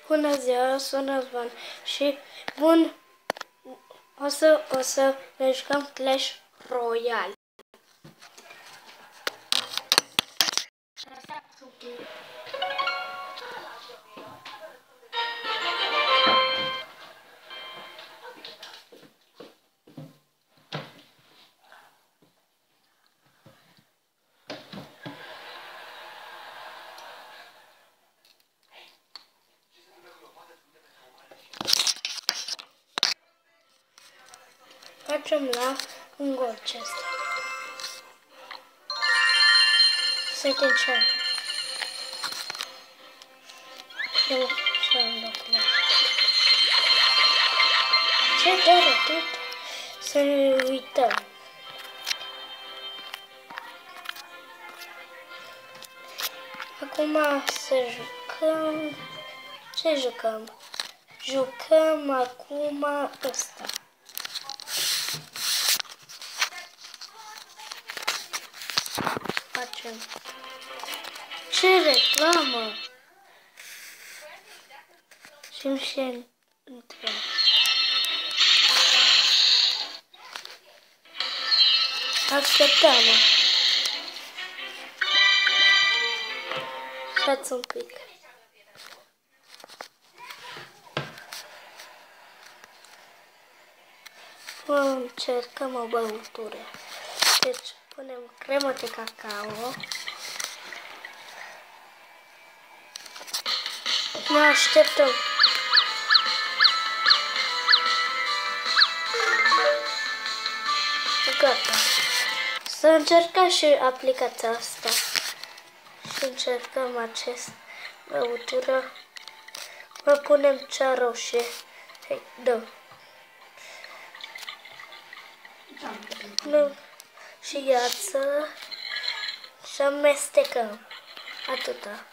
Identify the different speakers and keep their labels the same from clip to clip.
Speaker 1: Bună ziua, sunt Răzvan și o să ne jucăm Clash Royale. Facem la un gol chest. Second chance. Eu să-mi locul. Ce doare tot să ne uităm. Acum să jucăm. Ce jucăm? Jucăm acum ăsta. Facem. Ce reclamă! Și intrăm. Așteptăm. Stați un pic. Încercăm o băutură. Deci punem cremă de cacao. Ne așteptăm. Gata. Să încercăm și aplicația asta. Și încercăm acest băutură. Vă punem cea roșie. Hei, dă. Nu. Și gheață. Și amestecăm. Atâta.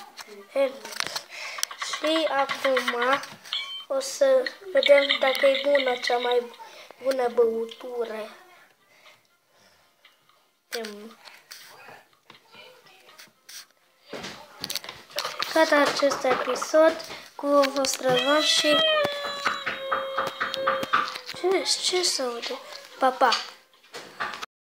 Speaker 1: Și acum o să vedem dacă e bună cea mai bună băutură. Gata acest episod cu vostru și ce se aude? Pa, pa!